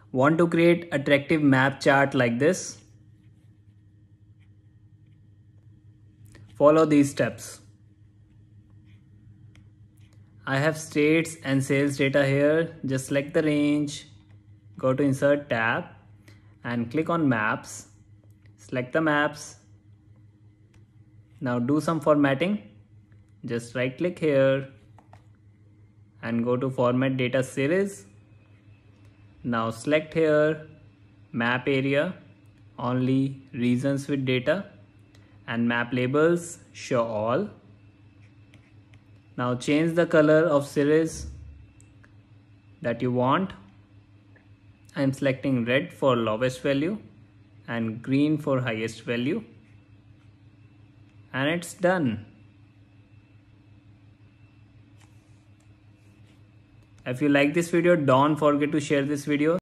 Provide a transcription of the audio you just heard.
Want to create attractive map chart like this? Follow these steps. I have states and sales data here. Just select the range, go to Insert tab and click on Maps. Select the maps. Now do some formatting. Just right click here and go to Format Data Series. Now select here Map Area, only regions with data, and Map Labels, Show All. Now change the color of series that you want. I'm selecting red for lowest value and green for highest value. And it's done. If you like this video, don't forget to share this video.